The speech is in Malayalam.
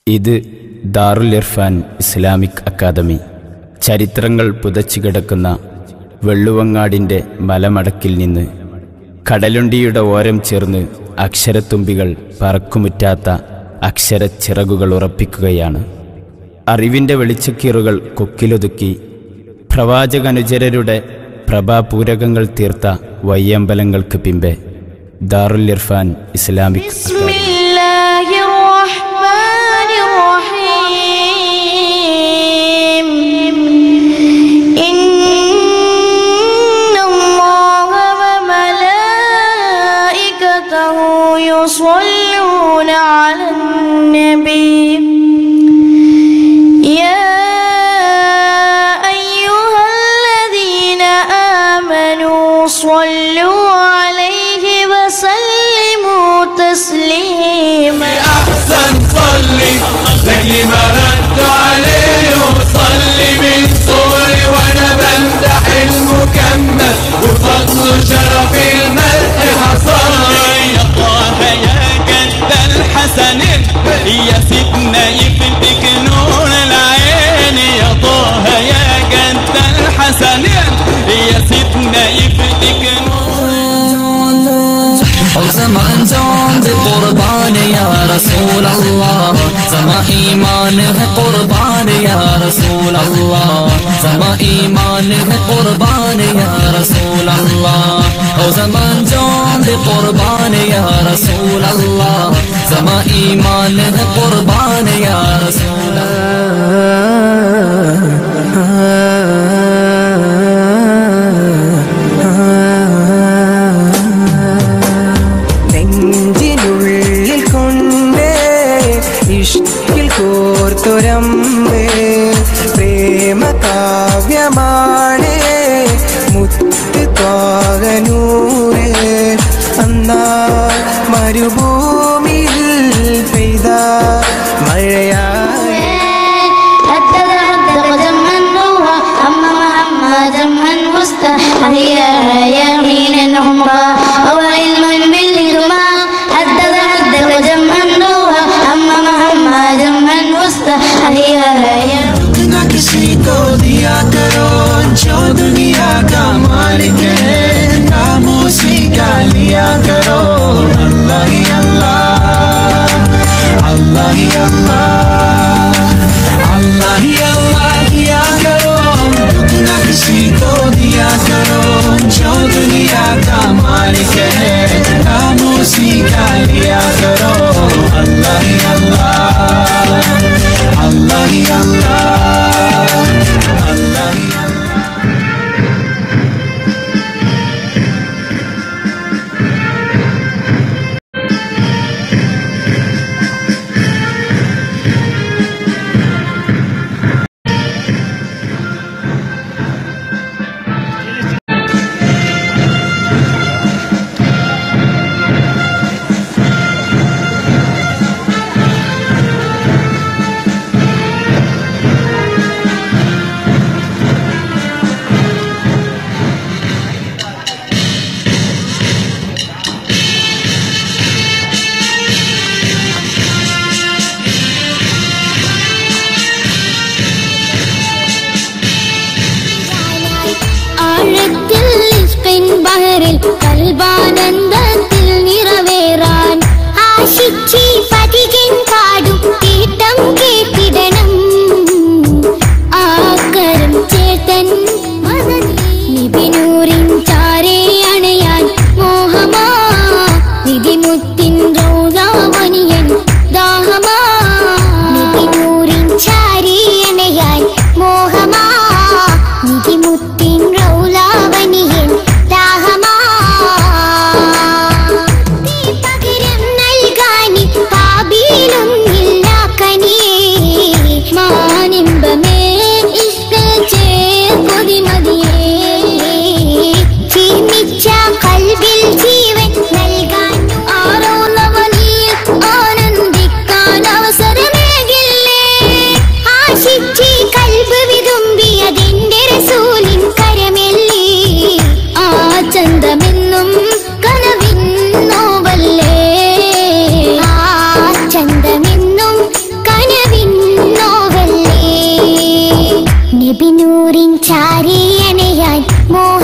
ഇത് ദാറുൽ ഇർഫാൻ ഇസ്ലാമിക് അക്കാദമി. ചരിത്രങ്ങൾ പുതച്ചു കിടക്കുന്ന വെള്ളുവങ്ങാടിൻ്റെ മലമടക്കിൽ നിന്ന് കടലുണ്ടിയുടെ ഓരം ചേർന്ന് അക്ഷരത്തുമ്പികൾ പറക്കുമുറ്റാത്ത അക്ഷരച്ചിറകുകൾ ഉറപ്പിക്കുകയാണ്. അറിവിൻ്റെ വെളിച്ചക്കീറുകൾ കൊക്കിലൊതുക്കി പ്രവാചകനുചരരുടെ പ്രഭാപൂരകങ്ങൾ തീർത്ത വയ്യമ്പലങ്ങൾക്ക് പിമ്പെ ദാറുൽ ഇർഫാൻ ഇസ്ലാമിക് അക്കാദമി. يصلون على النبي يا أيها الذين آمنوا صلوا عليه وسلموا تسليما. أحسن صلي زي ما رد عليه وصلي من صوري وانا بمدح المكمل وفضل شرف المدح حصل. حسنين يا سيدنا يفتك نور العين يا طه يا جد الحسنين يا سيدنا يفتك زمان جان قربان يا رسول الله زما ایمان ہے قربان یا رسول اللہ زما ایمان ہے قربان یا رسول اللہ او زمان جان قربان یا رسول اللہ زما ایمان ہے قربان یا رسول കോർത്തുരമ്പേ പ്രേമ കാവ്യമാണേ മുത്ത് ത്വാഗനൂരേ അന്നാ മരുഭൂമിയിൽ പെയ്ത മഴയായി किसी को दिया करो जो दुनिया का मालिक है खामोशी का लिया करो अल्लाह ही अल्लाह अल्लाह ही अल्लाह अल्लाह ही अल्लाह किया करो ना किसी को दिया करो जो दुनिया का मालिक है खामोशी का लिया करो अल्लाह ही अल्लाह अल्लाह ही अल्लाह अल्लाह ही ചാരിയണയാൻ മോഹ